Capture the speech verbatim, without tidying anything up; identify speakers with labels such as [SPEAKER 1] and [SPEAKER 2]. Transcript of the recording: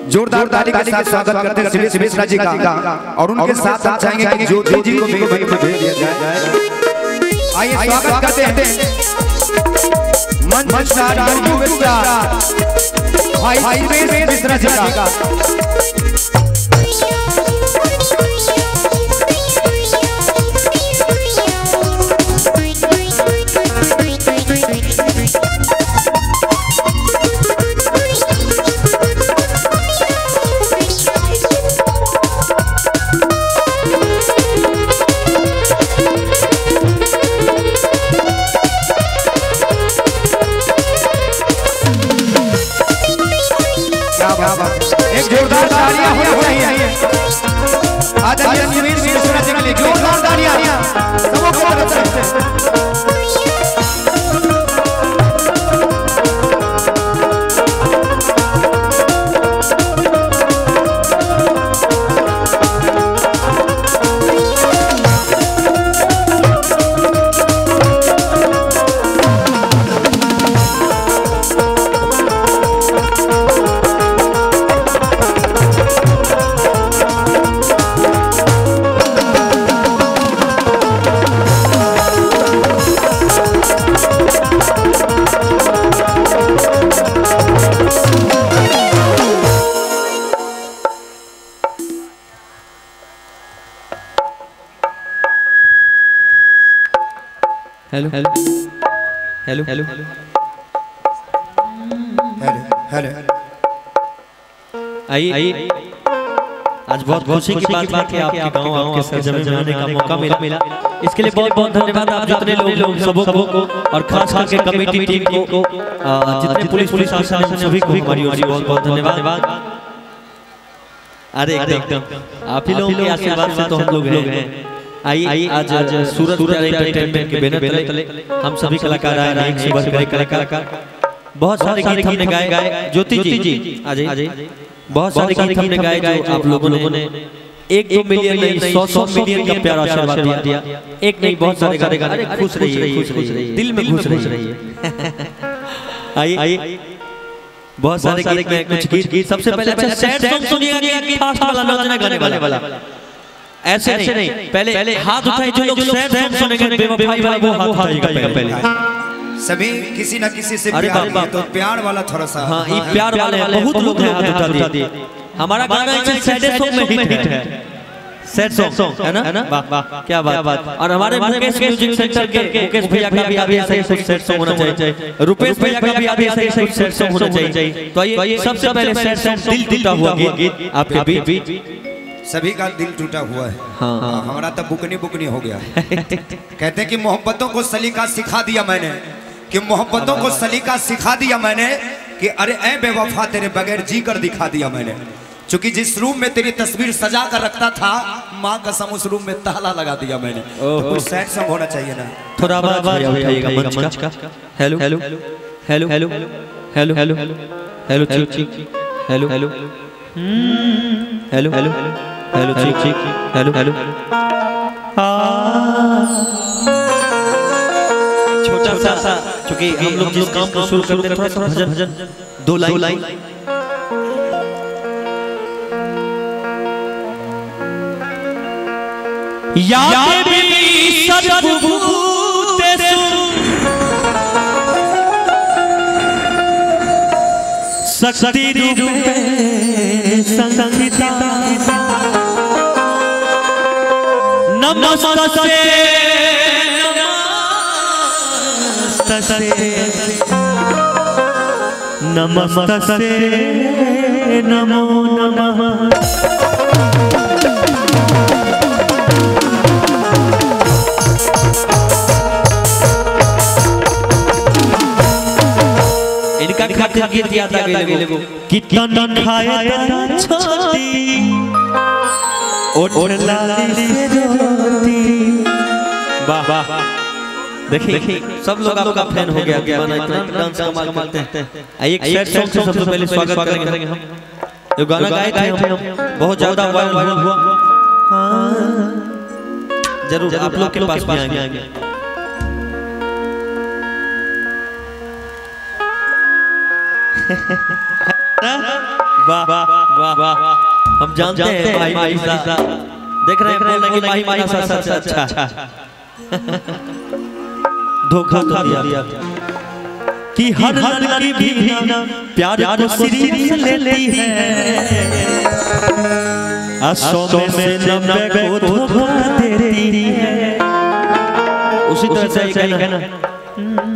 [SPEAKER 1] जोरदार ताली के साथ स्वागत करते हैं श्री मिश्रा जी का और उनके साथ हम चाहेंगे कि ज्योति जी को भी वहीं पे भेज दिया जाए। आइए स्वागत करते हैं मंच स्टार भाई श्री मिश्रा जी का। एक जोरदार तालियां होनी चाहिए आदरणीय श्री मिश्रा जी के लिए। जोरदार तालियां सबों को तरफ से। Hello hello hello hello hello hello आइए आइए। आज बहुत खुशी की बात है कि आपके गांव आपके सरजमी में आने का मौका मिला मिला इसके लिए बहुत बहुत धन्यवाद आप जितने लोग लोग सबों को और खास करके कमेटी टीम को जितने पुलिस पुलिस प्रशासन सभी को हमारी ओर से बहुत बहुत धन्यवाद। अरे एकदम आप ही लोगों के आशीर्वाद से तो हम लोग हैं। आइए आज आज सूरज एंटरटेनमेंट के बैनर तले हम सभी कलाकार आए हैं। सुबह के कलाकार बहुत सारे गीत हमने गाए गाए ज्योति जी आज बहुत सारे गीत हमने गाए जो आप लोगों ने एक दो मिलियन नहीं सौ सौ मिलियन का प्यारा आशीर्वाद दिया। एक नहीं बहुत सारे गाने गाने खुश रहिए खुश रहिए दिल में खुश रहिए। आइए आइए बहुत सारे गीत में कुछ गीत सबसे पहले सैड सॉन्ग सुनिएगा कि फास्ट वाला नाचना गाने वाला वाला ऐसे नहीं, नहीं। पहले पहले हाथ उठाए जो लोग सैड सॉन्ग सुनेंगे बेवफाई वाला वो हाथ उठाएगा पहले। सभी किसी ना किसी से प्यार है तो प्यार वाला थोड़ा सा हां ये प्यार वाले बहुत लोग हैं हाथ उठा दिए। हमारा गाना एक सैड सॉन्ग में हिट है सैड सॉन्ग है ना है ना वाह वाह क्या बात। और हमारे मुकेश म्यूजिक सेंटर के मुकेश भैया का भी अभी ऐसा ही सैड सॉन्ग होना चाहिए। रुपेश भैया का भी अभी ऐसा ही सैड सॉन्ग होना चाहिए। तो ये सबसे पहले सैड सॉन्ग दिल टूटा हुआ गीत आपके बीच सभी का दिल टूटा हुआ है। हाँ, हाँ, हमारा तो बुकनी बुकनी हो गया। कहते हैं कि मोहब्बतों को सलीका सिखा दिया मैंने कि मोहब्बतों को सलीका सिखा दिया मैंने कि अरे ऐ बेवफा तेरे बगैर जी कर दिखा दिया मैंने। क्योंकि जिस रूम में तेरी तस्वीर सजा कर रखता था माँ कसम उस रूम में ताला लगा दिया मैंने। तो कुछ सैड सॉन्ग होना चाहिए ना। थोड़ा आवाज उठाइएगा मंच का। Hello hello hello hello hello hello hello hello hello hello hello hello hello ठीक ठीक हेलो हेलो छोटा सा क्योंकि हम लोग जिस काम को शुरू करते हैं थोड़ा सा भजन भजन दो लाइन लाइन याद भी सर्वभूतेषु शक्ति रूपे संस्थिता नमस्ते नमस्ते नमो नमः। इनका खातिर गीत याद आ गए कितना खाया छोटी और लाली से रोटी। वाह वाह देखिए सब लोग आपका फैन हो गया दीवाना इतना डांस कमाल करते हैं। एक सैड सॉन्ग से सबसे पहले स्वागत करेंगे हम जो गाना गाए थे हम बहुत ज्यादा वायरल हुआ। जरूर आप लोग के पास भी आएंगे। वाह वाह हम जानते हैं माही मनीषा देख रहे हैं बोलेंगे माही मनीषा सबसे अच्छा धोखा तो दिया कि हर लड़की भी प्यार को सीरियस लेती है सौ में से नब्बे को धोखा देती है। उसी तरह से कहना